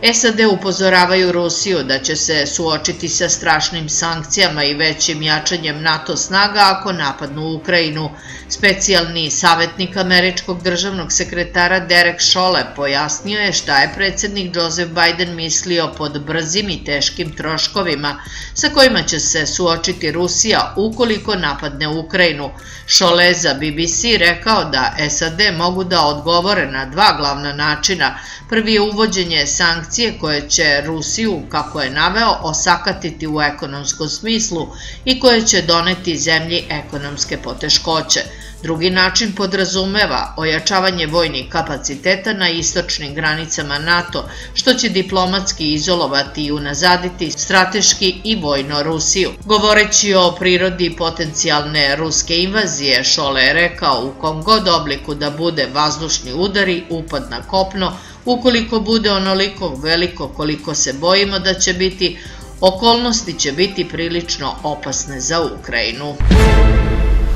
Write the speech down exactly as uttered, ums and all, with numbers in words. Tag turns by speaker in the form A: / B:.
A: S A D upozoravaju Rusiju da će se suočiti sa strašnim sankcijama i većim jačanjem NATO snaga ako napadnu Ukrajinu. Specijalni savjetnik američkog državnog sekretara Derek Chollet pojasnio je šta je predsjednik Joseph Biden mislio pod brzim i teškim troškovima sa kojima će se suočiti Rusija ukoliko napadne Ukrajinu. Chollet za B B C rekao da S A D mogu da odgovore na dva glavna načina. Prvi je uvođenje sankcije koje će Rusiju, kako je naveo, osakatiti u ekonomskom smislu i koje će doneti zemlji ekonomske poteškoće. Drugi način podrazumeva ojačavanje vojnih kapaciteta na istočnim granicama NATO, što će diplomatski izolovati i unazaditi strateški i vojno Rusiju. Govoreći o prirodi potencijalne ruske invazije, Chollet je rekao u kom god obliku da bude vazdušni udari, upad na kopno, ukoliko bude onoliko veliko koliko se bojimo da će biti, okolnosti će biti prilično opasne za Ukrajinu.